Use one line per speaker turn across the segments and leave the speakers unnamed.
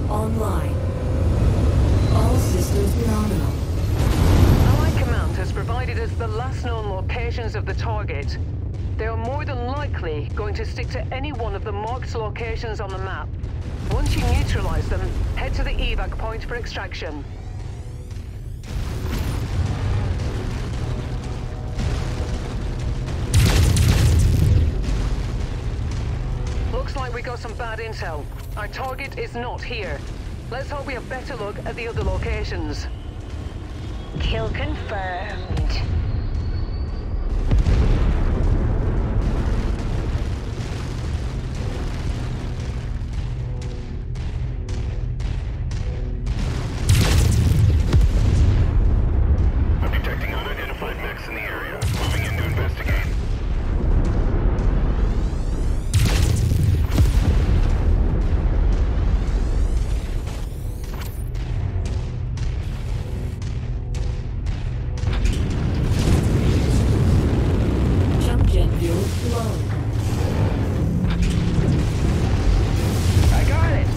online. All systems nominal.
Allied Command has provided us the last known locations of the target. They are more than likely going to stick to any one of the marked locations on the map. Once you neutralize them, head to the evac point for extraction. Looks like we got some bad intel. Our target is not here. Let's hope we have better luck at the other locations.
Kill confirmed.
I'm detecting unidentified mechs in the area. Moving in to investigate.
I got it.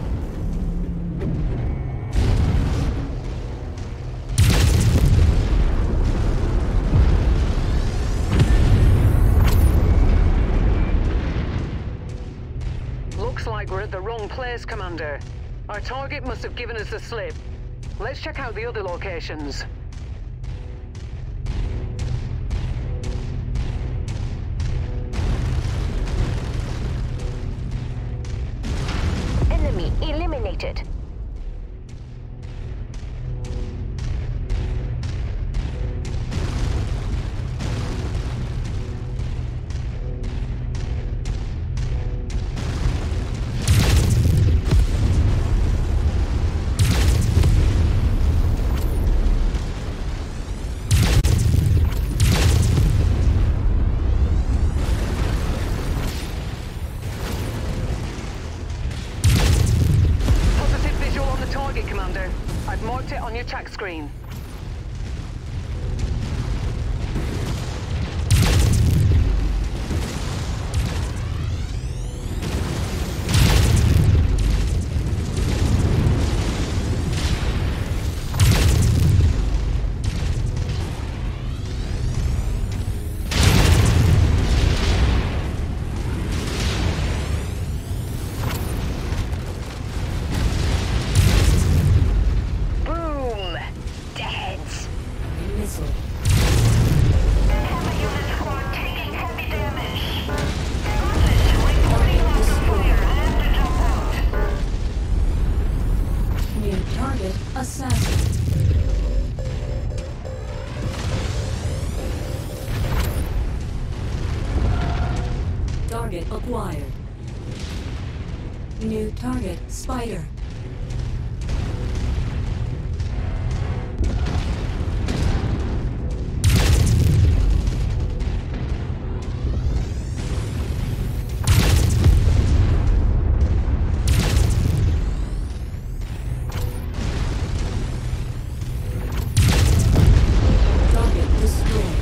Looks like we're at the wrong place, Commander. Our target must have given us the slip. Let's check out the other locations.
Enemy eliminated.
Positive visual on the target, Commander. I've marked it on your track screen.
Boom. Dead.
Missile.
Heavy unit squad taking heavy damage. Reporting loss of fire. I have to jump out.
New target assassin. Target acquired. New target spider. Target destroyed.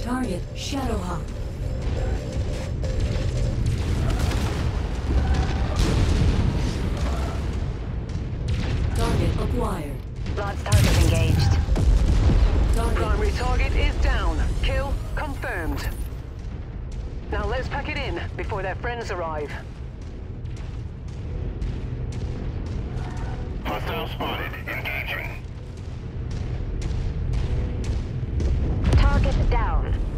Target Shadowhawk. Target acquired.
Launch target engaged.
Target.
Primary target is down. Kill confirmed. Now let's pack it in before their friends arrive.
Hostile spotted. Engaging.
Target down.